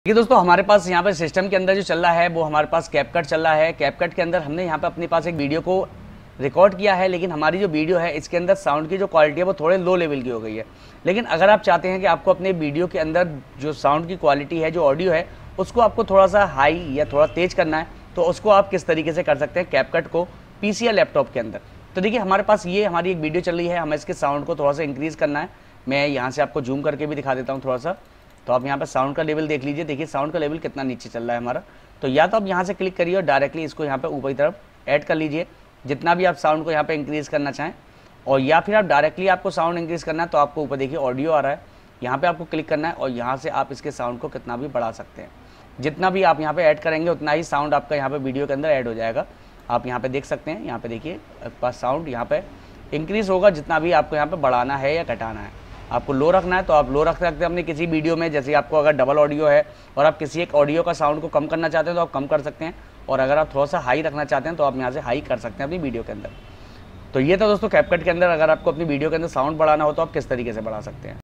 देखिए दोस्तों, हमारे पास यहाँ पे सिस्टम के अंदर जो चल रहा है वो हमारे पास कैपकट चल रहा है। कैपकट के अंदर हमने यहाँ पे अपने पास एक वीडियो को रिकॉर्ड किया है, लेकिन हमारी जो वीडियो है इसके अंदर साउंड की जो क्वालिटी है वो थोड़े लो लेवल की हो गई है। लेकिन अगर आप चाहते हैं कि आपको अपने वीडियो के अंदर जो साउंड की क्वालिटी है, जो ऑडियो है, उसको आपको थोड़ा सा हाई या थोड़ा तेज करना है, तो उसको आप किस तरीके से कर सकते हैं कैपकट को पीसी या लैपटॉप के अंदर। तो देखिए, हमारे पास ये हमारी एक वीडियो चल रही है, हमें इसके साउंड को थोड़ा सा इंक्रीज़ करना है। मैं यहाँ से आपको जूम करके भी दिखा देता हूँ थोड़ा सा। तो आप यहाँ पे साउंड का लेवल देख लीजिए। देखिए साउंड का लेवल कितना नीचे चल रहा है हमारा। तो या तो आप यहाँ से क्लिक करिए और डायरेक्टली इसको यहाँ पे ऊपर की तरफ ऐड कर लीजिए, जितना भी आप साउंड को यहाँ पे इंक्रीज़ करना चाहें। और या फिर आप डायरेक्टली आपको साउंड इंक्रीज़ करना है तो आपको ऊपर देखिए ऑडियो आ रहा है, यहाँ पे आपको क्लिक करना है और यहाँ से आप इसके साउंड को कितना भी बढ़ा सकते हैं। जितना भी आप यहाँ पे ऐड करेंगे उतना ही साउंड आपका यहाँ पे वीडियो के अंदर ऐड हो जाएगा। आप यहाँ पे देख सकते हैं, यहाँ पे देखिए आपका साउंड यहाँ पे इंक्रीज़ होगा जितना भी आपको यहाँ पे बढ़ाना है या घटाना है। आपको लो रखना है तो आप लो रख सकते हैं अपनी किसी वीडियो में। जैसे आपको अगर डबल ऑडियो है और आप किसी एक ऑडियो का साउंड को कम करना चाहते हैं तो आप कम कर सकते हैं, और अगर आप थोड़ा सा हाई रखना चाहते हैं तो आप यहाँ से हाई कर सकते हैं अपनी वीडियो के अंदर। तो ये था दोस्तों कैपकट के अंदर, अगर आपको अपनी वीडियो के अंदर साउंड बढ़ाना हो तो आप किस तरीके से बढ़ा सकते हैं।